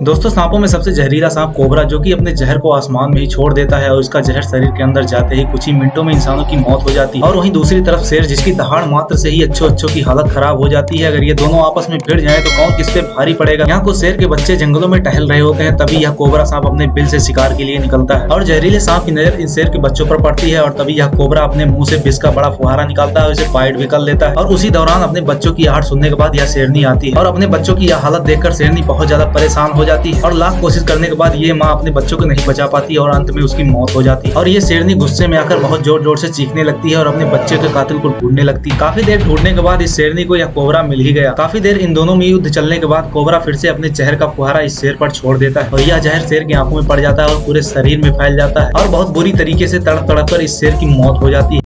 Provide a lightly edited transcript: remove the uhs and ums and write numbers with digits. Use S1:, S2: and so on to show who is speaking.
S1: दोस्तों, सांपों में सबसे जहरीला सांप कोबरा, जो कि अपने जहर को आसमान में ही छोड़ देता है और उसका जहर शरीर के अंदर जाते ही कुछ ही मिनटों में इंसानों की मौत हो जाती है। और वहीं दूसरी तरफ शेर, जिसकी दहाड़ मात्र से ही अच्छों की हालत खराब हो जाती है। अगर ये दोनों आपस में भिड़ जाए तो कौन किस पे भारी पड़ेगा। यहाँ कुछ शेर के बच्चे जंगलों में टहल रहे होते हैं, तभी यह कोबरा सांप अपने बिल से शिकार के लिए निकलता है और जहरीले सांप की नजर इन शेर के बच्चों पर पड़ती है। और तभी यह कोबरा अपने मुंह से विष का बड़ा फुहारा निकालता है और इसे बाइट भी कर लेता है। और उसी दौरान अपने बच्चों की आहट सुनने के बाद यह शेरनी आती है और अपने बच्चों की यह हालत देखकर शेरनी बहुत ज्यादा परेशान हो जाती है और लाख कोशिश करने के बाद ये माँ अपने बच्चों को नहीं बचा पाती और अंत में उसकी मौत हो जाती है। और ये शेरनी गुस्से में आकर बहुत जोर जोर से चीखने लगती है और अपने बच्चे के कातिल को ढूंढने लगती है। काफी देर ढूंढने के बाद इस शेरनी को यह कोबरा मिल ही गया। काफी देर इन दोनों में युद्ध चलने के बाद कोबरा फिर से अपने जहर का फुहारा इस शेर पर छोड़ देता है और यह जहर शेर की आंखों में पड़ जाता है और पूरे शरीर में फैल जाता है और बहुत बुरी तरीके से तड़प तड़प कर इस शेर की मौत हो जाती है।